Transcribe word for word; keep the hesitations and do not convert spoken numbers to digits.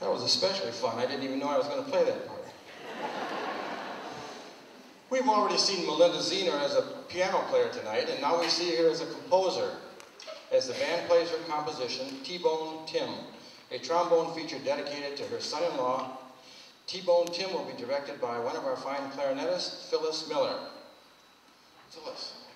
That was especially fun. I didn't even know I was going to play that part. We've already seen Malinda Zenor as a piano player tonight, and now we see her as a composer, as the band plays her composition, T-Bone Tim, a trombone feature dedicated to her son-in-law. T-Bone Tim will be directed by one of our fine clarinetists, Phyllis Miller. Phyllis.